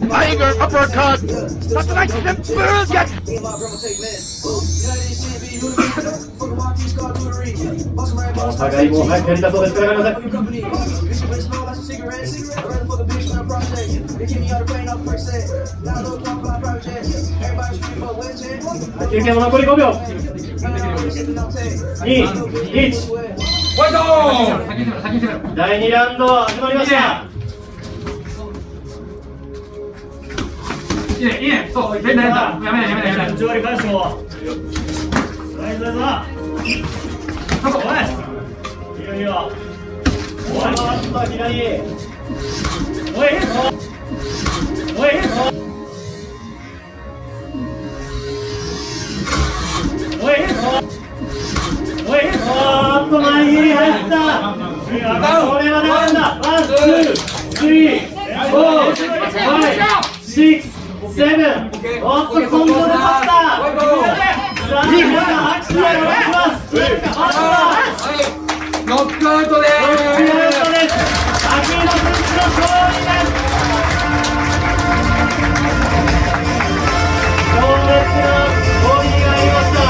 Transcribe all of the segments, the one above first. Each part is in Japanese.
Tiger uppercut! That's a nice simple get! お互いもう早くやりたそうですからね。休憩も残り5秒。2、1、ファイト！第2ラウンド始まりました。いいね、そう、全体やった。やめない。内割り返しを。ナイスだ。おい。いいよいいよ。おい、左。おい、いいぞ。おい、いいぞ。おい、いいぞ。おい、いいぞ。おっと、前切り入った。これはダウンだ。ワン、ツー、スリー、フォー、ファイブ、シックス。セブン、おっと、コントロールだった。さあ、皆さん、拍手をお願いします。ノックアウトです。秋広選手の勝利です。強烈なボディがありました。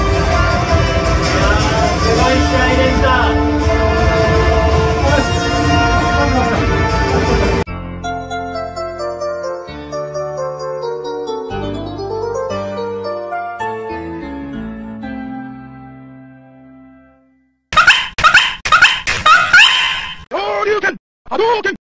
すごい試合でした。 波動拳